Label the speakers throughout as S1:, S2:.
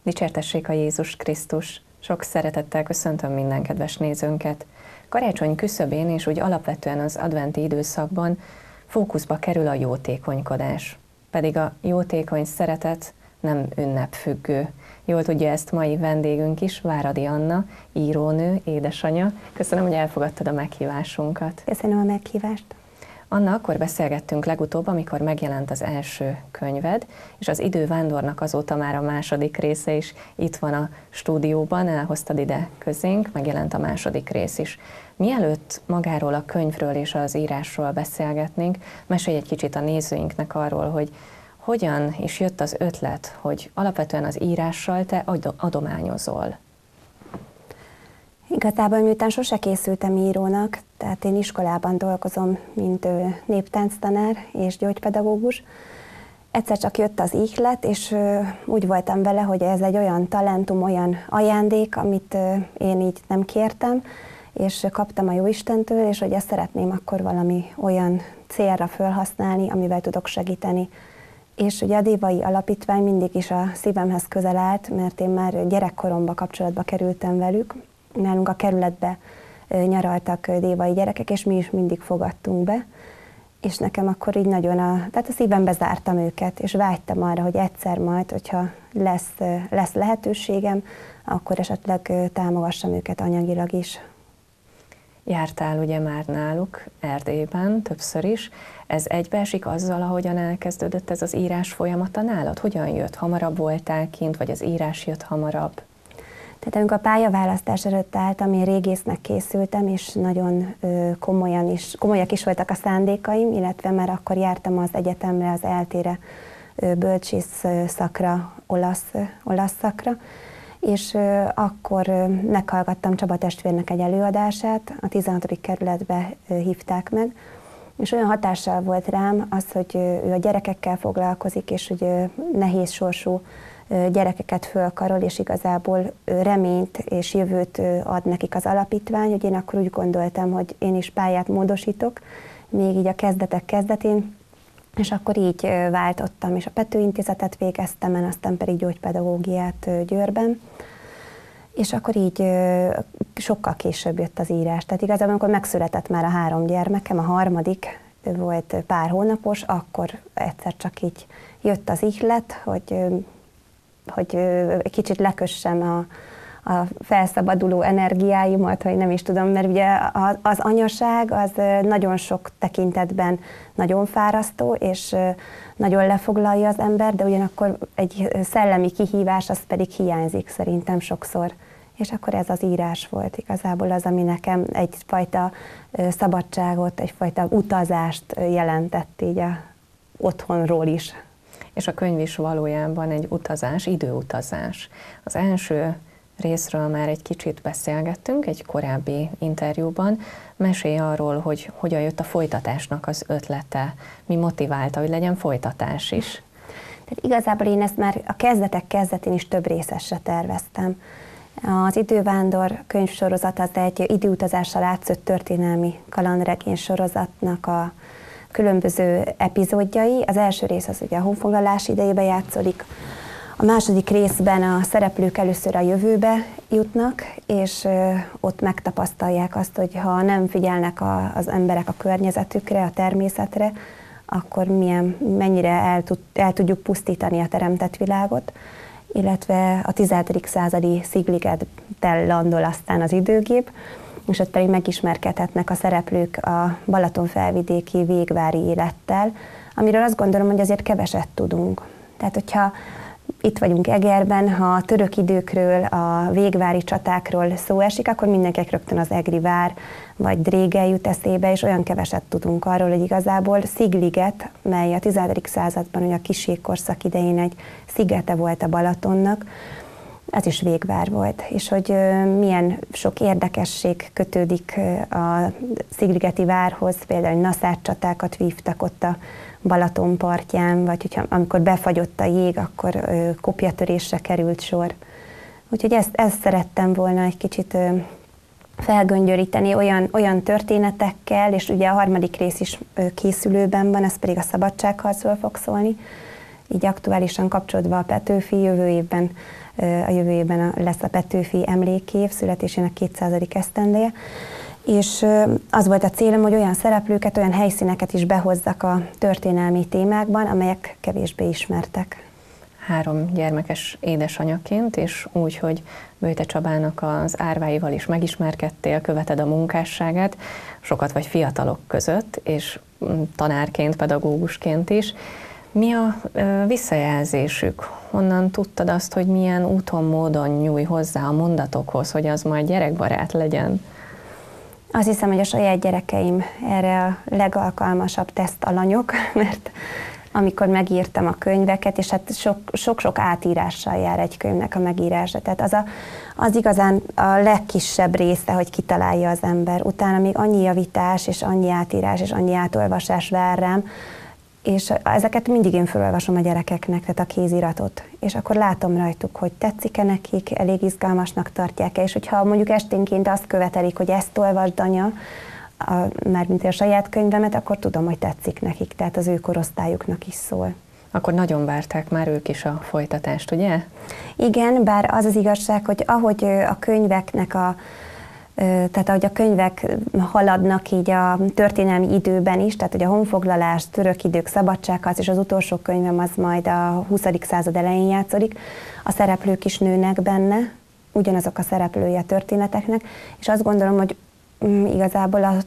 S1: Dicsértessék a Jézus Krisztus! Sok szeretettel köszöntöm minden kedves nézőnket. Karácsony küszöbén és úgy alapvetően az adventi időszakban fókuszba kerül a jótékonykodás. Pedig a jótékony szeretet nem ünnepfüggő. Jól tudja ezt mai vendégünk is, Váradi Anna, írónő, édesanyja. Köszönöm, hogy elfogadtad a meghívásunkat.
S2: Köszönöm a meghívást.
S1: Anna, akkor beszélgettünk legutóbb, amikor megjelent az első könyved, és az Idővándornak azóta már a második része is itt van a stúdióban, elhoztad ide közénk, megjelent a második rész is. Mielőtt magáról a könyvről és az írásról beszélgetnénk, mesélj egy kicsit a nézőinknek arról, hogy hogyan is jött az ötlet, hogy alapvetően az írással te adományozol.
S2: Igazából miután sose készültem írónak, tehát én iskolában dolgozom, mint néptánctanár és gyógypedagógus, egyszer csak jött az ihlet, és úgy voltam vele, hogy ez egy olyan talentum, olyan ajándék, amit én így nem kértem, és kaptam a Jóistentől, és hogy ezt szeretném akkor valami olyan célra felhasználni, amivel tudok segíteni. És ugye a Dévai Alapítvány mindig is a szívemhez közel állt, mert én már gyerekkoromban kapcsolatba kerültem velük. Nálunk a kerületbe nyaraltak dévai gyerekek, és mi is mindig fogadtunk be. És nekem akkor így nagyon tehát a szívembe zártam őket, és vágytam arra, hogy egyszer majd, hogyha lesz lehetőségem, akkor esetleg támogassam őket anyagilag is.
S1: Jártál ugye már náluk Erdélyben többször is. Ez egybeesik azzal, ahogyan elkezdődött ez az írás folyamata nálad? Hogyan jött? Hamarabb voltál kint, vagy az írás jött hamarabb?
S2: Tehát amikor a pályaválasztás előtt álltam, én régésznek készültem, és nagyon komolyak is voltak a szándékaim, illetve már akkor jártam az egyetemre, az ELTE-re, bölcsész szakra, olasz szakra, és akkor meghallgattam Csaba testvérnek egy előadását, a 16. kerületbe hívták meg, és olyan hatással volt rám az, hogy ő a gyerekekkel foglalkozik, és hogy nehéz sorsú gyerekeket fölkarol, és igazából reményt és jövőt ad nekik az alapítvány, hogy én akkor úgy gondoltam, hogy én is pályát módosítok, még így a kezdetek kezdetén, és akkor így váltottam, és a Pető Intézetet végeztem, aztán pedig gyógypedagógiát Győrben, és akkor így sokkal később jött az írás. Tehát igazából, amikor megszületett már a 3 gyermekem, a harmadik volt pár hónapos, akkor egyszer csak így jött az ihlet, hogy egy kicsit lekössem a felszabaduló energiáimat, vagy nem is tudom, mert ugye az anyaság az nagyon sok tekintetben nagyon fárasztó, és nagyon lefoglalja az ember, de ugyanakkor egy szellemi kihívás, az pedig hiányzik szerintem sokszor. És akkor ez az írás volt igazából az, ami nekem egyfajta szabadságot, egyfajta utazást jelentett így otthonról is.
S1: És a könyv is valójában egy utazás, időutazás. Az első részről már egy kicsit beszélgettünk egy korábbi interjúban. Mesélj arról, hogy hogyan jött a folytatásnak az ötlete, mi motiválta, hogy legyen folytatás is.
S2: Tehát igazából én ezt már a kezdetek kezdetén is több részesre terveztem. Az Idővándor könyvsorozat az egy időutazással átszött történelmi kalandregény sorozatnak a különböző epizódjai. Az első rész az ugye a honfoglalás idejében játszódik, a második részben a szereplők először a jövőbe jutnak, és ott megtapasztalják azt, hogy ha nem figyelnek az emberek a környezetükre, a természetre, akkor mennyire el tudjuk pusztítani a teremtett világot, illetve a 17. századi Szigligettel landol aztán az időgép, és ott pedig megismerkedhetnek a szereplők a Balatonfelvidéki végvári élettel, amiről azt gondolom, hogy azért keveset tudunk. Tehát, hogyha itt vagyunk Egerben, ha a török időkről, a végvári csatákról szó esik, akkor mindenkinek rögtön az egri vár vagy Drégely jut eszébe, és olyan keveset tudunk arról, hogy igazából Szigliget, mely a 17. században, ugye a kisjégkorszak idején egy szigete volt a Balatonnak, ez is végvár volt, és hogy milyen sok érdekesség kötődik a szigligeti várhoz, például naszád csatákat vívtak ott a Balaton partján, vagy hogyha, amikor befagyott a jég, akkor kopjatörésre került sor. Úgyhogy ezt szerettem volna egy kicsit felgöngyöríteni olyan történetekkel, és ugye a harmadik rész is készülőben van, ez pedig a szabadságharcról fog szólni, így aktuálisan kapcsolódva a Petőfi, a jövő évben lesz a Petőfi emlékév, születésének 200. esztendeje, és az volt a célom, hogy olyan szereplőket, olyan helyszíneket is behozzak a történelmi témákban, amelyek kevésbé ismertek.
S1: 3 gyermekes édesanyaként, és úgy, hogy Böjte Csabának az árváival is megismerkedtél, követed a munkásságát, sokat vagy fiatalok között, és tanárként, pedagógusként is. Mi a visszajelzésük? Honnan tudtad azt, hogy milyen úton, módon nyújj hozzá a mondatokhoz, hogy az majd gyerekbarát legyen?
S2: Azt hiszem, hogy a saját gyerekeim erre a legalkalmasabb testalanyok, mert amikor megírtam a könyveket, és hát sok-sok átírással jár egy könyvnek a megírása. Tehát az igazán a legkisebb része, hogy kitalálja az ember. Utána még annyi javítás, és annyi átírás, és annyi átolvasás vár rám, és ezeket mindig én felolvasom a gyerekeknek, tehát a kéziratot. És akkor látom rajtuk, hogy tetszik-e nekik, elég izgalmasnak tartják-e, és hogyha mondjuk esténként azt követelik, hogy ezt olvasd, anya, mármint a saját könyvemet, akkor tudom, hogy tetszik nekik, tehát az ő korosztályuknak is szól.
S1: Akkor nagyon várták már ők is a folytatást, ugye?
S2: Igen, bár az az igazság, hogy ahogy a könyveknek tehát ahogy a könyvek haladnak így a történelmi időben is, tehát hogy a honfoglalás, török idők, szabadságharc, és az utolsó könyvem az majd a 20. század elején játszódik, a szereplők is nőnek benne, ugyanazok a szereplői a történeteknek, és azt gondolom, hogy igazából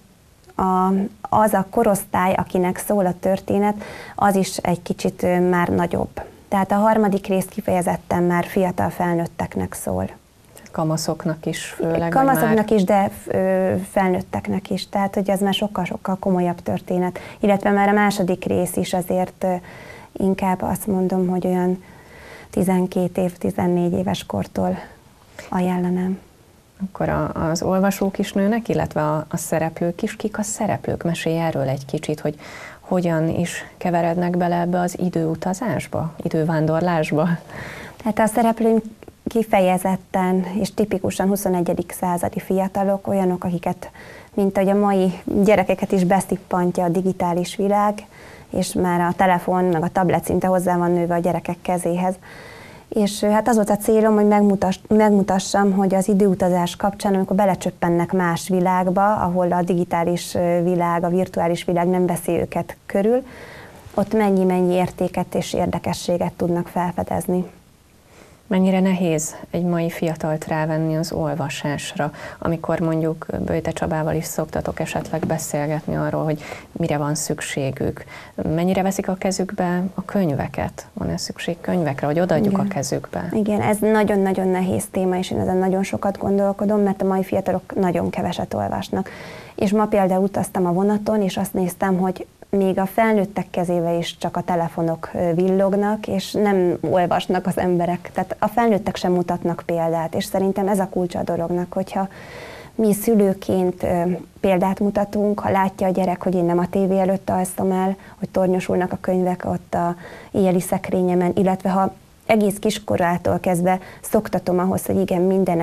S2: az a korosztály, akinek szól a történet, az is egy kicsit már nagyobb. Tehát a 3. rész kifejezetten már fiatal felnőtteknek szól.
S1: Kamaszoknak is főleg?
S2: Kamaszoknak is, de felnőtteknek is. Tehát, hogy ez már sokkal-sokkal komolyabb történet. Illetve már a 2. rész is azért inkább azt mondom, hogy olyan 12 év, 14 éves kortól ajánlanám.
S1: Akkor az olvasók is nőnek, illetve a szereplők is. Kik a szereplők? Mesélj erről egy kicsit, hogy hogyan is keverednek bele ebbe az időutazásba, idővándorlásba? Tehát
S2: a szereplőink kifejezetten és tipikusan 21. századi fiatalok, olyanok, akiket, mint ahogy a mai gyerekeket is beszippantja a digitális világ, és már a telefon, meg a tablet szinte hozzá van nőve a gyerekek kezéhez. És hát az volt a célom, hogy megmutassam, hogy az időutazás kapcsán, amikor belecsöppennek más világba, ahol a digitális világ, a virtuális világ nem veszi őket körül, ott mennyi értéket és érdekességet tudnak felfedezni.
S1: Mennyire nehéz egy mai fiatalt rávenni az olvasásra, amikor mondjuk Böjte Csabával is szoktatok esetleg beszélgetni arról, hogy mire van szükségük. Mennyire veszik a kezükbe a könyveket? Van-e szükség könyvekre, hogy odaadjuk a kezükbe? Igen, ez nagyon-nagyon nehéz téma, és én ezen nagyon sokat gondolkodom, mert a mai fiatalok nagyon keveset olvasnak. És ma például utaztam a vonaton, és azt néztem, hogy még a felnőttek kezébe is csak a telefonok villognak, és nem olvasnak az emberek. Tehát a felnőttek sem mutatnak példát, és szerintem ez a kulcsa a dolognak, hogyha mi szülőként példát mutatunk, ha látja a gyerek, hogy én nem a tévé előtt alszom el, hogy tornyosulnak a könyvek ott a éjjeli szekrényemen, illetve ha egész kiskorától kezdve szoktatom ahhoz, hogy igen, minden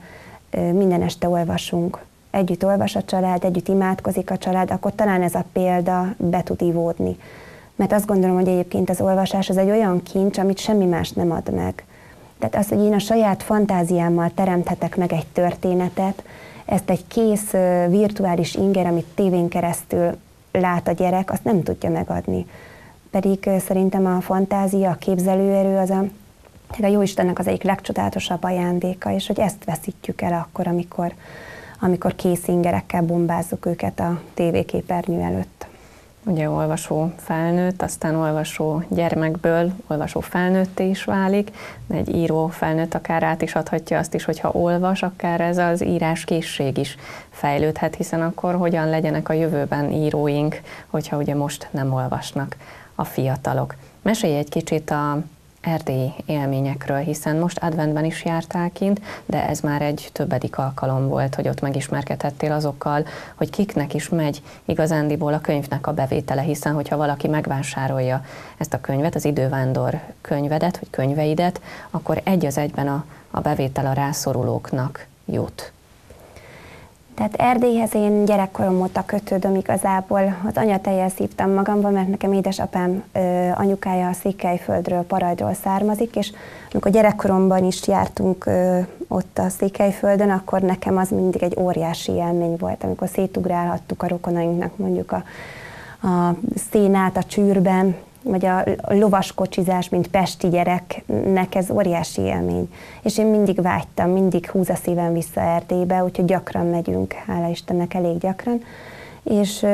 S1: este olvasunk. Együtt olvas a család, együtt imádkozik a család, akkor talán ez a példa be tud ivódni. Mert azt gondolom, hogy egyébként az olvasás az egy olyan kincs, amit semmi más nem ad meg. Tehát az, hogy én a saját fantáziámmal teremthetek meg egy történetet, ezt egy kész virtuális inger, amit tévén keresztül lát a gyerek, azt nem tudja megadni. Pedig szerintem a fantázia, a képzelőerő az a Jóistennek az egyik legcsodálatosabb ajándéka, és hogy ezt veszítjük el akkor, amikor kész ingerekkel bombázzuk őket a tévéképernyő előtt. Ugye olvasó felnőtt, aztán olvasó gyermekből olvasó felnőtté is válik, de egy író felnőtt akár át is adhatja azt is, hogyha olvas, akár ez az íráskészség is fejlődhet, hiszen akkor hogyan legyenek a jövőben íróink, hogyha ugye most nem olvasnak a fiatalok. Mesélj egy kicsit a erdélyi élményekről, hiszen most adventben is jártál kint, de ez már egy többedik alkalom volt, hogy ott megismerkedhettél azokkal, hogy kiknek is megy igazándiból a könyvnek a bevétele, hiszen hogyha valaki megvásárolja ezt a könyvet, az Idővándor könyvedet, vagy könyveidet, akkor egy az egyben a bevétel a rászorulóknak jut.
S2: Tehát Erdélyhez én gyerekkorom óta kötődöm igazából. Az anyatejjel szívtam magamba, mert nekem édesapám anyukája a Székelyföldről, Parajdról származik, és amikor gyerekkoromban is jártunk ott a Székelyföldön, akkor nekem az mindig egy óriási élmény volt, amikor szétugrálhattuk a rokonainknak mondjuk a szénát a csűrben, vagy a lovaskocsizás, mint pesti gyereknek, ez óriási élmény. És én mindig vágytam, mindig húz a szívem vissza Erdélybe, úgyhogy gyakran megyünk, hála Istennek elég gyakran. És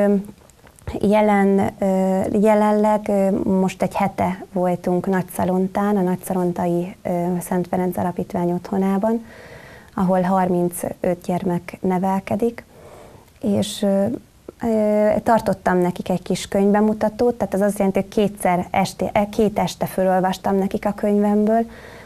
S2: jelenleg most egy hete voltunk Nagyszalontán, a Nagyszalontai Szent Ferenc Alapítvány otthonában, ahol 35 gyermek nevelkedik, és tartottam nekik egy kis könyvbemutatót, tehát az azt jelenti, hogy két este fölolvastam nekik a könyvemből,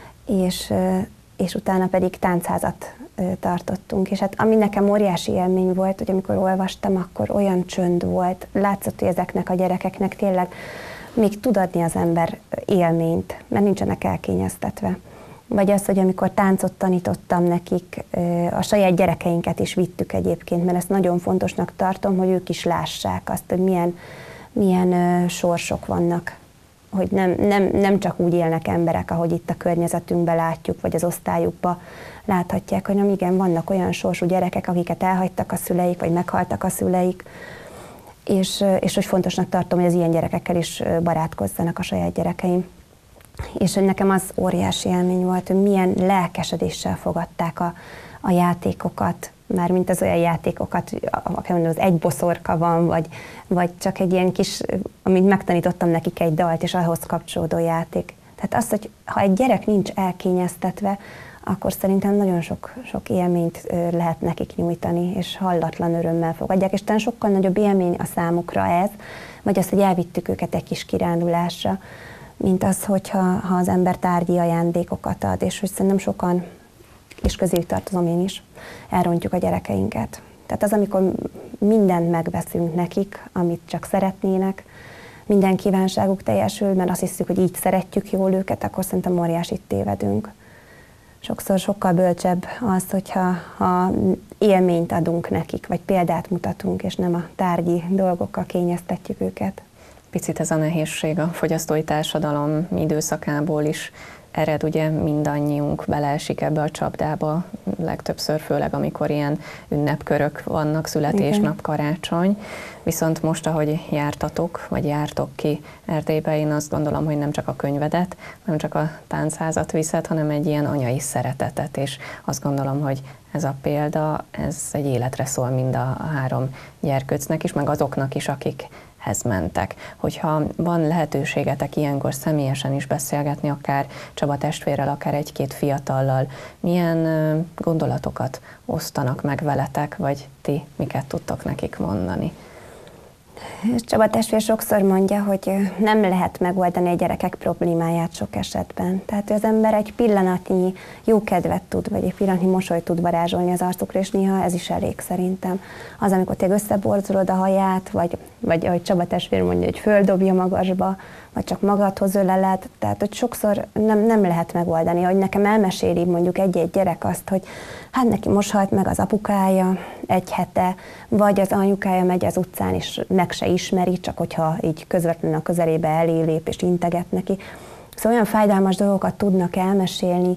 S2: és utána pedig táncházat tartottunk. És hát ami nekem óriási élmény volt, hogy amikor olvastam, akkor olyan csönd volt, látszott, hogy ezeknek a gyerekeknek tényleg még tud adni az ember élményt, mert nincsenek elkényeztetve. Vagy az, hogy amikor táncot tanítottam nekik, a saját gyerekeinket is vittük egyébként, mert ezt nagyon fontosnak tartom, hogy ők is lássák azt, hogy milyen sorsok vannak. Hogy nem csak úgy élnek emberek, ahogy itt a környezetünkben látjuk, vagy az osztályukban láthatják, hanem igen, vannak olyan sorsú gyerekek, akiket elhagytak a szüleik, vagy meghaltak a szüleik, és hogy fontosnak tartom, hogy az ilyen gyerekekkel is barátkozzanak a saját gyerekeim. És hogy nekem az óriási élmény volt, hogy milyen lelkesedéssel fogadták a játékokat, mármint az olyan játékokat, az egy boszorka van, vagy csak egy ilyen kis, amit megtanítottam nekik egy dalt, és ahhoz kapcsolódó játék. Tehát az, hogy ha egy gyerek nincs elkényeztetve, akkor szerintem nagyon sok élményt lehet nekik nyújtani, és hallatlan örömmel fogadják, és talán sokkal nagyobb élmény a számukra ez, vagy az, hogy elvittük őket egy kis kirándulásra, mint az, hogyha az ember tárgyi ajándékokat ad, és hogy szerintem sokan, és közéjük tartozom én is, elrontjuk a gyerekeinket. Tehát az, amikor mindent megveszünk nekik, amit csak szeretnének, minden kívánságuk teljesül, mert azt hiszük, hogy így szeretjük jól őket, akkor szerintem óriásit tévedünk. Sokszor sokkal bölcsebb az, hogyha élményt adunk nekik, vagy példát mutatunk, és nem a tárgyi dolgokkal kényeztetjük őket.
S1: Picit ez a nehézség a fogyasztói társadalom időszakából is ered, ugye mindannyiunk beleesik ebbe a csapdába, legtöbbször, főleg amikor ilyen ünnepkörök vannak, születésnap, karácsony. Viszont most, ahogy jártatok, vagy jártok ki Erdélybe, én azt gondolom, hogy nem csak a könyvedet, nem csak a táncházat viszed, hanem egy ilyen anyai szeretetet, és azt gondolom, hogy ez a példa, ez egy életre szól mind a 3 gyerkőcnek is, meg azoknak is, akikhez mentek. Hogyha van lehetőségetek ilyenkor személyesen is beszélgetni, akár Csaba testvérrel, akár egy-két fiatallal, milyen gondolatokat osztanak meg veletek, vagy ti miket tudtok nekik mondani?
S2: Csaba testvér sokszor mondja, hogy nem lehet megoldani a gyerekek problémáját sok esetben. Tehát az ember egy pillanatnyi jó kedvet tud, vagy egy pillanatnyi mosolyt tud varázsolni az arcukra, és néha ez is elég szerintem. Az, amikor te összeborzolod a haját, vagy ahogy Csaba testvér mondja, hogy földobja magasba, vagy csak magadhoz öleled, tehát hogy sokszor nem lehet megoldani. Hogy nekem elmeséli mondjuk egy-egy gyerek azt, hogy hát neki most halt meg az apukája egy hete, vagy az anyukája megy az utcán, és meg se ismeri, csak hogyha így közvetlenül a közelébe elé lép, és integet neki. Szóval olyan fájdalmas dolgokat tudnak elmesélni,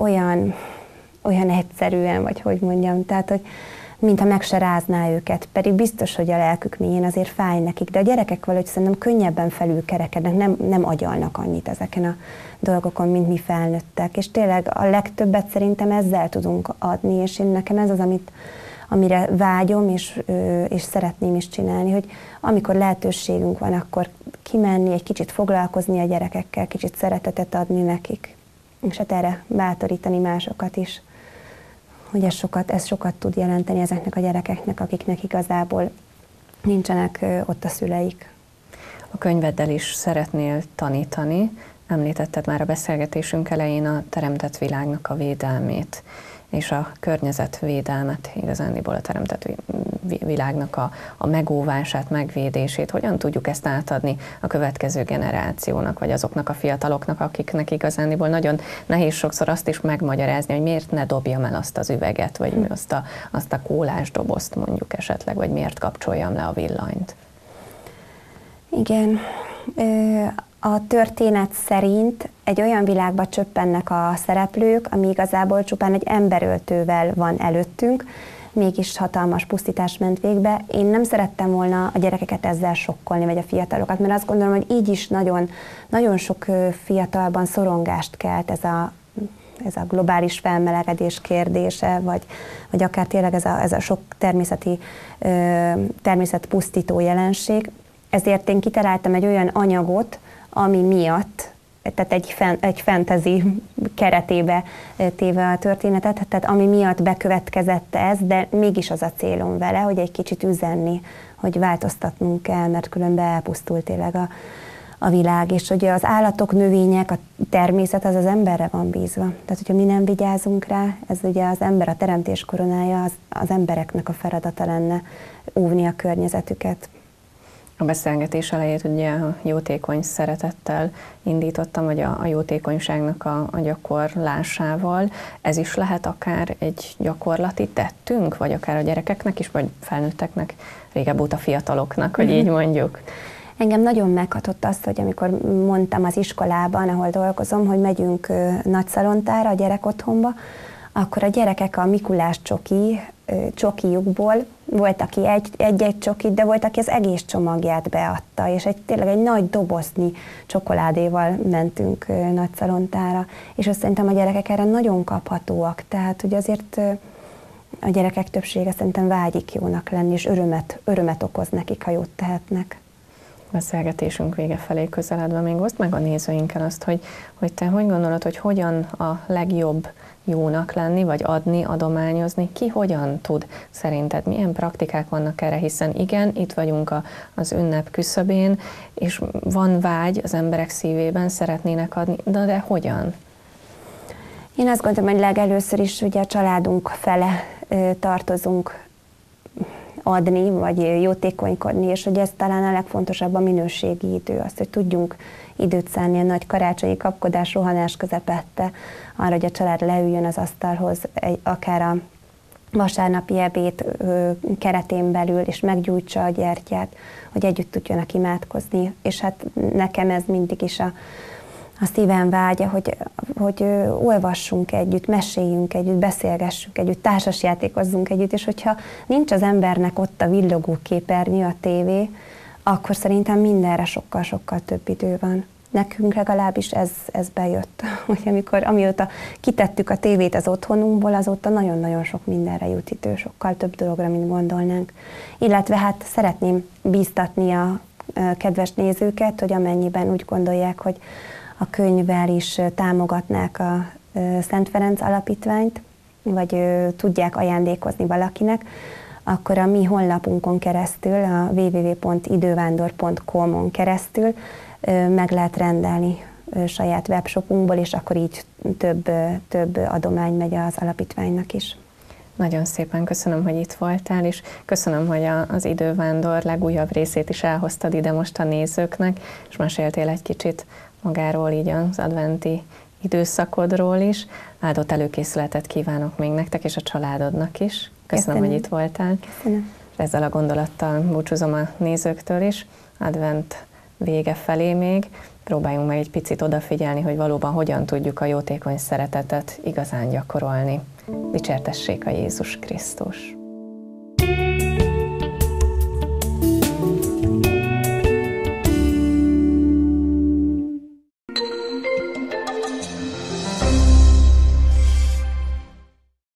S2: olyan egyszerűen, vagy hogy mondjam, tehát, hogy mintha meg se rázná őket, pedig biztos, hogy a lelkük mélyén azért fáj nekik, de a gyerekek valahogy szerintem könnyebben felülkerekednek, nem agyalnak annyit ezeken a dolgokon, mint mi felnőttek, és tényleg a legtöbbet szerintem ezzel tudunk adni, és én nekem ez az, amire vágyom, és szeretném is csinálni, hogy amikor lehetőségünk van, akkor kimenni, egy kicsit foglalkozni a gyerekekkel, kicsit szeretetet adni nekik, és hát erre bátorítani másokat is, hogy ez sokat tud jelenteni ezeknek a gyerekeknek, akiknek igazából nincsenek ott a szüleik.
S1: A könyveddel is szeretnél tanítani, említetted már a beszélgetésünk elején a teremtett világnak a védelmét. és a környezetvédelmet, igazándiból a teremtett világnak a megóvását, megvédését, hogyan tudjuk ezt átadni a következő generációnak, vagy azoknak a fiataloknak, akiknek igazándiból nagyon nehéz sokszor azt is megmagyarázni, hogy miért ne dobjam el azt az üveget, vagy azt a kólás dobozt mondjuk esetleg, vagy miért kapcsoljam le a villanyt.
S2: Igen. A történet szerint egy olyan világba csöppennek a szereplők, ami igazából csupán egy emberöltővel van előttünk, mégis hatalmas pusztítás ment végbe. Én nem szerettem volna a gyerekeket ezzel sokkolni, vagy a fiatalokat, mert azt gondolom, hogy így is nagyon, nagyon sok fiatalban szorongást kelt ez a globális felmelegedés kérdése, vagy akár tényleg ez a sok természetpusztító jelenség. Ezért én kitaláltam egy olyan anyagot, ami miatt, tehát egy fantasy keretébe téve a történetet, tehát ami miatt bekövetkezett ez, de mégis az a célom vele, hogy egy kicsit üzenni, hogy változtatnunk kell, mert különben elpusztul tényleg a világ, és ugye az állatok, növények, a természet az emberre van bízva. Tehát, hogyha mi nem vigyázunk rá, ez ugye az ember, a teremtés koronája, az embereknek a feladata lenne óvni a környezetüket.
S1: A beszélgetés elejét ugye a jótékony szeretettel indítottam, vagy a jótékonyságnak a gyakorlásával. Ez is lehet akár egy gyakorlati tettünk, vagy akár a gyerekeknek is, vagy felnőtteknek, régebb óta fiataloknak, hogy így mondjuk.
S2: Engem nagyon meghatott azt, hogy amikor mondtam az iskolában, ahol dolgozom, hogy megyünk Nagyszalontára, a gyerekotthonba, akkor a gyerekek a Mikulás csokijukból volt, aki egy-egy csokit, de volt, aki az egész csomagját beadta, és tényleg egy nagy doboznyi csokoládéval mentünk Nagyszalontára, és azt szerintem a gyerekek erre nagyon kaphatóak, tehát hogy azért a gyerekek többsége szerintem vágyik jónak lenni, és örömet okoz nekik, ha jót tehetnek.
S1: Beszélgetésünk vége felé közeledve még oszd meg a nézőinkkel azt, hogy te hogy gondolod, hogy hogyan a legjobb jónak lenni, vagy adni, adományozni, ki hogyan tud szerinted, milyen praktikák vannak erre, hiszen igen, itt vagyunk az ünnep küszöbén, és van vágy az emberek szívében, szeretnének adni, de hogyan?
S2: Én azt gondolom, hogy legelőször is ugye a családunk fele tartozunk adni, vagy jótékonykodni, és hogy ez talán a legfontosabb a minőségi idő, azt, hogy tudjunk időt szánni a nagy karácsonyi kapkodás, rohanás közepette, arra, hogy a család leüljön az asztalhoz, akár a vasárnapi ebéd keretén belül, és meggyújtsa a gyertyát, hogy együtt tudjanak imádkozni, és hát nekem ez mindig is a szívem vágya, hogy olvassunk együtt, meséljünk együtt, beszélgessünk együtt, társasjátékozzunk együtt, és hogyha nincs az embernek ott a villogó képernyő, a tévé, akkor szerintem mindenre sokkal-sokkal több idő van. Nekünk legalábbis ez bejött, hogy amióta kitettük a tévét az otthonunkból, azóta nagyon-nagyon sok mindenre jut idő, sokkal több dologra, mint gondolnánk. Illetve hát szeretném bíztatni a kedves nézőket, hogy amennyiben úgy gondolják, hogy a könyvvel is támogatnák a Szent Ferenc Alapítványt, vagy tudják ajándékozni valakinek, akkor a mi honlapunkon keresztül, a www.idővándor.com-on keresztül meg lehet rendelni saját webshopunkból, és akkor így több adomány megy az alapítványnak is.
S1: Nagyon szépen köszönöm, hogy itt voltál, és köszönöm, hogy az Idővándor legújabb részét is elhoztad ide most a nézőknek, és meséltél egy kicsit magáról, így az adventi időszakodról is. Áldott előkészületet kívánok még nektek és a családodnak is. Köszönöm, hogy itt voltál.
S2: Köszönöm.
S1: Ezzel a gondolattal búcsúzom a nézőktől is. Advent vége felé még. Próbáljunk meg egy picit odafigyelni, hogy valóban hogyan tudjuk a jótékony szeretetet igazán gyakorolni. Dicsértessék a Jézus Krisztus!